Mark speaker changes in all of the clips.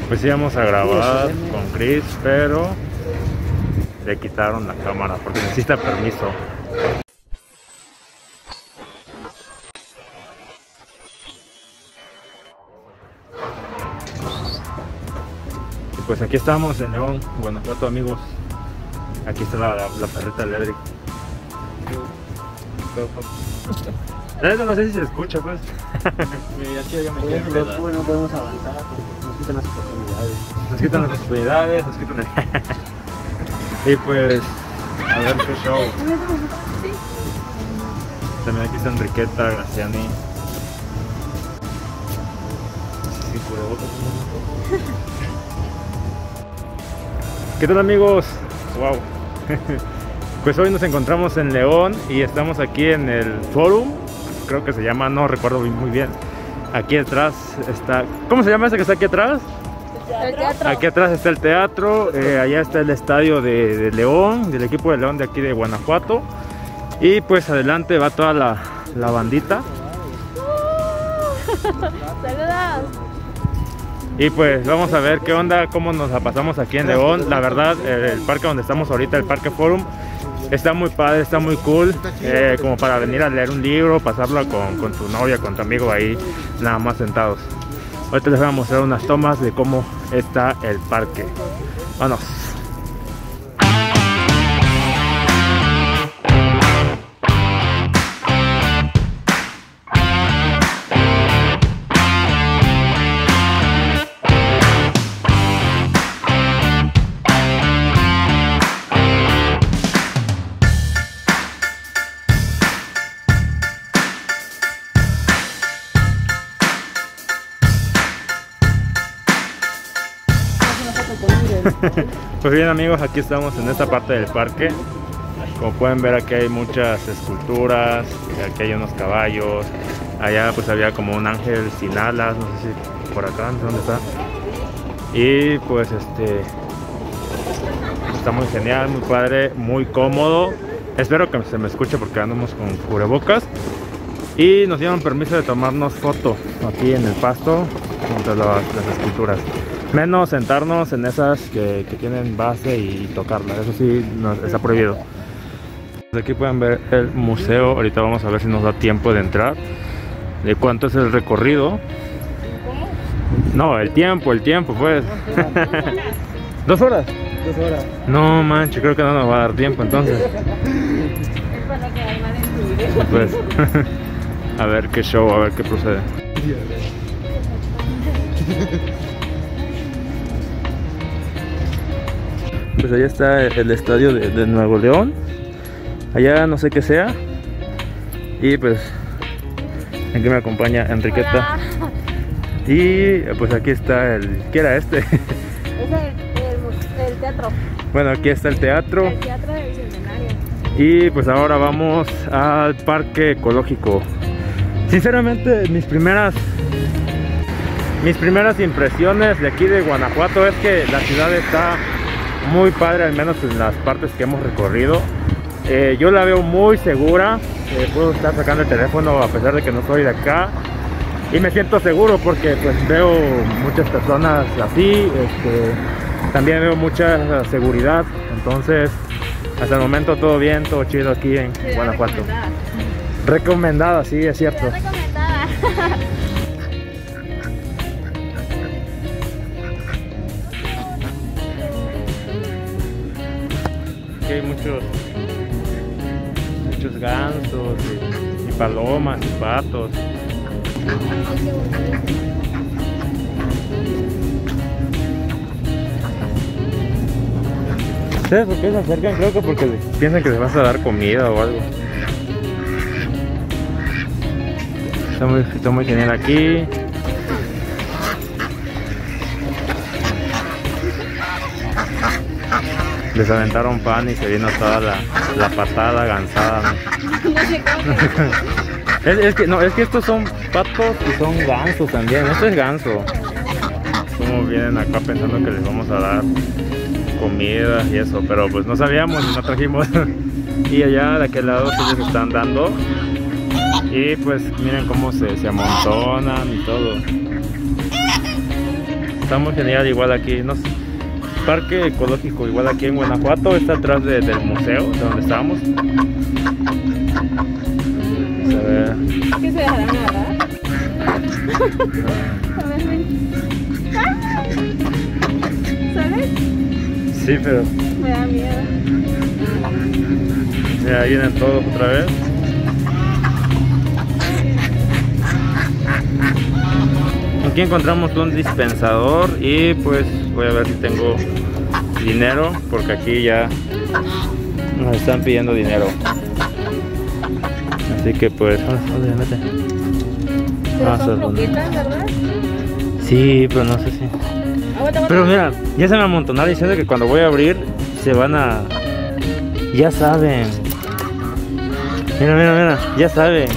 Speaker 1: Pues íbamos a grabar con Chris, pero le quitaron la cámara porque necesita permiso. Y pues aquí estamos en León, Guanajuato, amigos. Aquí está la perrita eléctrica. No sé si se escucha, pues.
Speaker 2: No podemos avanzar, nos quitan las oportunidades.
Speaker 1: Nos quitan las oportunidades, nos quitan el... Y pues, a ver qué show. También aquí está Enriqueta, Graciani. Sí, ¿qué tal, amigos? Wow. Pues hoy nos encontramos en León y estamos aquí en el Forum, creo que se llama, no recuerdo muy bien. Aquí atrás está, ¿cómo se llama ese que está aquí atrás?
Speaker 3: El teatro.
Speaker 1: Aquí atrás está el teatro, allá está el estadio de León, del equipo de León de aquí de Guanajuato. Y pues adelante va toda la bandita.
Speaker 3: ¡Saludos!
Speaker 1: Y pues vamos a ver qué onda, cómo nos la pasamos aquí en León. La verdad, el parque donde estamos ahorita, el Parque Forum, está muy padre, está muy cool, como para venir a leer un libro, pasarlo con tu novia, con tu amigo ahí, nada más sentados. Ahorita les voy a mostrar unas tomas de cómo está el parque. Vámonos. Pues bien, amigos, aquí estamos en esta parte del parque. Como pueden ver, aquí hay muchas esculturas, aquí hay unos caballos, allá pues había como un ángel sin alas, no sé si por acá, no sé dónde está. Y pues está muy genial, muy padre, muy cómodo. Espero que se me escuche porque andamos con cubrebocas. Y nos dieron permiso de tomarnos foto aquí en el pasto junto a las esculturas. Menos sentarnos en esas que tienen base y tocarlas, eso sí está prohibido. Aquí pueden ver el museo, ahorita vamos a ver si nos da tiempo de entrar. ¿De cuánto es el recorrido?
Speaker 3: ¿Cómo?
Speaker 1: No, el tiempo pues. 2 horas.
Speaker 2: 2 horas.
Speaker 1: No manches, creo que no nos va a dar tiempo entonces.
Speaker 3: Es para lo que hay más en tu video.
Speaker 1: Pues, a ver qué show, a ver qué procede. Pues allá está el estadio de Nuevo León. Allá no sé qué sea. Y pues aquí me acompaña Enriqueta.
Speaker 3: Hola.
Speaker 1: Y pues aquí está ¿qué era este?
Speaker 3: Es el teatro.
Speaker 1: Bueno, aquí está el teatro.
Speaker 3: El teatro del Centenario.
Speaker 1: Y pues ahora vamos al parque ecológico. Sinceramente, mis primeras impresiones de aquí de Guanajuato es que la ciudad está muy padre, al menos en las partes que hemos recorrido. Yo la veo muy segura, puedo estar sacando el teléfono a pesar de que no soy de acá y me siento seguro porque pues veo muchas personas así, también veo mucha seguridad, entonces hasta el momento todo bien, todo chido aquí en Guanajuato. Recomendada, sí, es cierto.
Speaker 3: Recomendada.
Speaker 1: Aquí hay muchos gansos y palomas y patos. ¿Sabes por qué se acercan? Creo que porque piensan que les vas a dar comida o algo. Está muy genial aquí. Les aventaron pan y se vino toda la patada gansada, ¿no?
Speaker 3: No sé cómo.
Speaker 1: Es que estos son patos y son gansos también. Esto es ganso. Como vienen acá pensando que les vamos a dar comida y eso, pero pues no sabíamos y no trajimos. Y allá de aquel lado sí les están dando. Y pues miren cómo se amontonan y todo. está muy genial. Igual aquí, no sé, parque ecológico, igual aquí en Guanajuato, está atrás del museo, de donde estábamos. A ver.
Speaker 3: ¿Qué se dejarán agarrar? A ver, ven. ¿Sabes?
Speaker 1: Sí, pero
Speaker 3: Me da miedo.
Speaker 1: ya vienen todos otra vez. Aquí encontramos un dispensador y pues voy a ver si tengo dinero, porque aquí ya nos están pidiendo dinero. Así que pues, ¿dónde me mete?
Speaker 3: Pero
Speaker 1: son
Speaker 3: son croquetas, ¿verdad?
Speaker 1: Sí, pero no sé si.
Speaker 3: Aguanta,
Speaker 1: Pero
Speaker 3: aguanta.
Speaker 1: mira, ya se me amontonaron diciendo que cuando voy a abrir se van a... Ya saben. Mira, mira, mira, ya saben.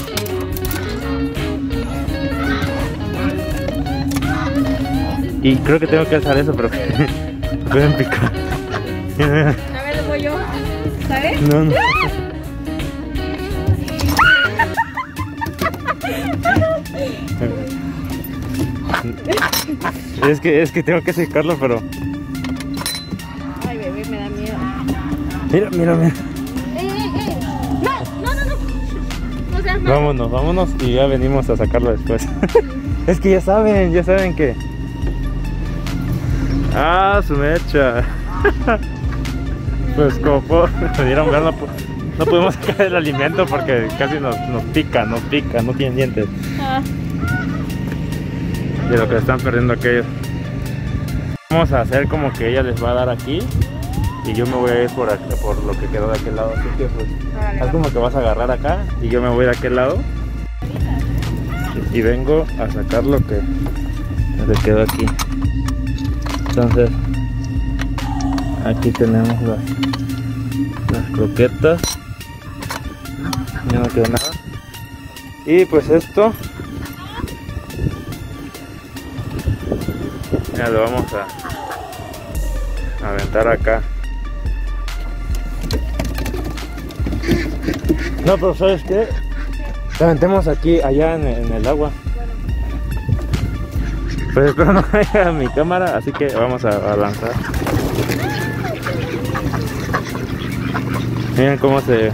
Speaker 1: Y creo que tengo que alzar eso, pero me pueden picar. Mira, mira.
Speaker 3: A ver, voy yo. ¿Sabes?
Speaker 1: No, no. Es que tengo que secarlo, pero...
Speaker 3: Ay, bebé, me da miedo.
Speaker 1: Mira, mira, mira.
Speaker 3: No, no, no, no. O sea, no.
Speaker 1: Vámonos, vámonos y ya venimos a sacarlo después. Es que ya saben que... Ah, su mecha. Pues como pudieron ver, no pudimos sacar el alimento porque casi nos pica, no tienen dientes.
Speaker 3: Ah,
Speaker 1: De lo que están perdiendo aquellos. Vamos a hacer como que ella les va a dar aquí y yo me voy a ir por lo que quedó de aquel lado. Así que pues,
Speaker 3: órale,
Speaker 1: haz
Speaker 3: va.
Speaker 1: como que vas a agarrar acá y yo me voy de aquel lado y vengo a sacar lo que quedó aquí. Entonces aquí tenemos las croquetas, ya no quedó nada, y pues esto ya lo vamos a aventar acá. No, pero ¿sabes qué? Lo aventemos aquí, allá en el agua. Pues espero no haya mi cámara, así que vamos a lanzar. Miren cómo se...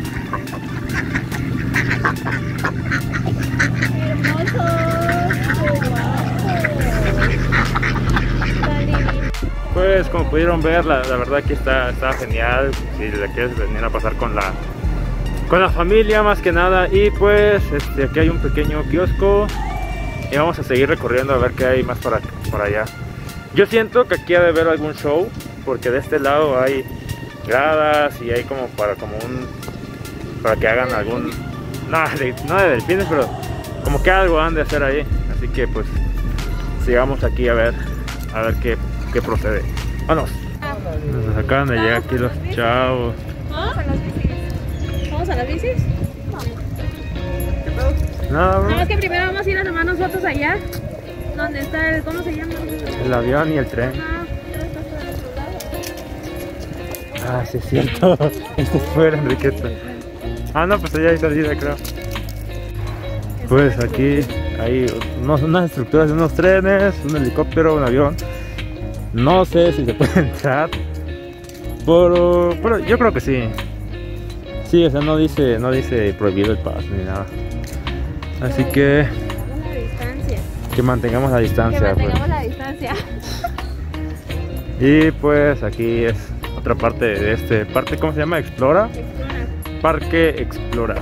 Speaker 1: Pues como pudieron ver, la verdad que está genial. Si le quieres venir a pasar con la familia más que nada. Y pues aquí hay un pequeño kiosco y vamos a seguir recorriendo a ver qué hay más para allá. Yo siento que aquí ha de haber algún show, porque de este lado hay gradas y hay como para que hagan algún, no de delfines, pero como que algo han de hacer ahí. Así que pues sigamos aquí a ver qué procede. Vámonos. Nos acaban de llegar aquí los chavos.
Speaker 3: ¿Vamos a las bicis? ¿Vamos a las bicis?
Speaker 1: Nada, bro.
Speaker 3: Nada más que primero vamos a ir a tomarnos fotos allá. Donde está el, ¿cómo se llama?
Speaker 1: El avión y el tren.
Speaker 3: Ah, pero está por el otro lado.
Speaker 1: Ah, sí es cierto. Este fue la Enriqueta. Ah, no, pues allá hay salida, creo. Pues aquí hay unas estructuras de unos trenes, un helicóptero, un avión. No sé si se puede entrar, pero yo creo que sí. Sí, o sea, no dice prohibido el paso ni nada. Así que
Speaker 3: Mantengamos la distancia.
Speaker 1: que mantengamos la distancia.
Speaker 3: Que
Speaker 1: Pues.
Speaker 3: mantengamos la distancia.
Speaker 1: Y pues aquí es otra parte de este parque, ¿cómo se llama? Explora.
Speaker 3: Explora.
Speaker 1: Parque Explora.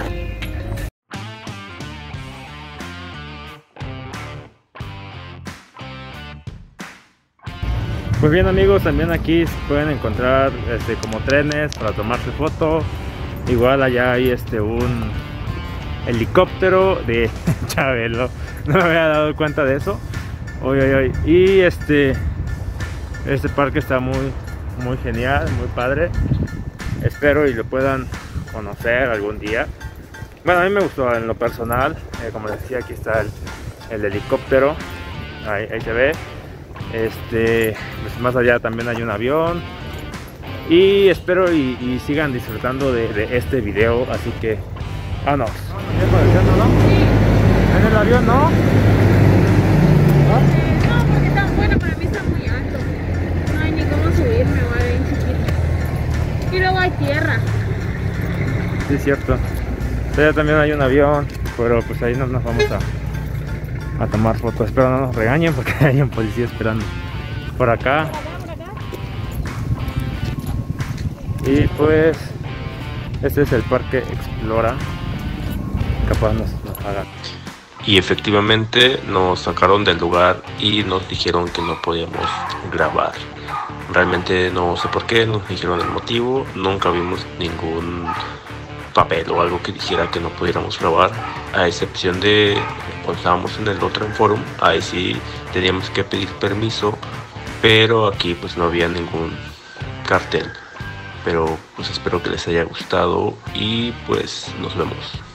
Speaker 1: Pues bien amigos, también aquí se pueden encontrar como trenes para tomarse foto. Igual allá hay un helicóptero de Chabelo. No me había dado cuenta de eso. Hoy. Y este parque está muy genial, muy padre. Espero y lo puedan conocer algún día. Bueno, a mí me gustó en lo personal. Como les decía, aquí está el helicóptero. Ahí se ve. Pues más allá también hay un avión. Y espero y sigan disfrutando de este video. Así que vámonos. ¿En el avión no?
Speaker 3: No, porque está bueno para mí.
Speaker 1: Sí, es cierto. Allá también hay un avión, pero pues ahí no nos vamos a tomar fotos. Espero no nos regañen porque hay un policía esperando por acá. Y pues este es el Parque Explora. Capaz nos haga.
Speaker 4: Y efectivamente nos sacaron del lugar y nos dijeron que no podíamos grabar. Realmente no sé por qué, nos dijeron el motivo, nunca vimos ningún papel o algo que dijera que no pudiéramos grabar, a excepción de cuando estábamos en el otro forum, ahí sí teníamos que pedir permiso, pero aquí pues no había ningún cartel. Pero pues espero que les haya gustado y pues nos vemos.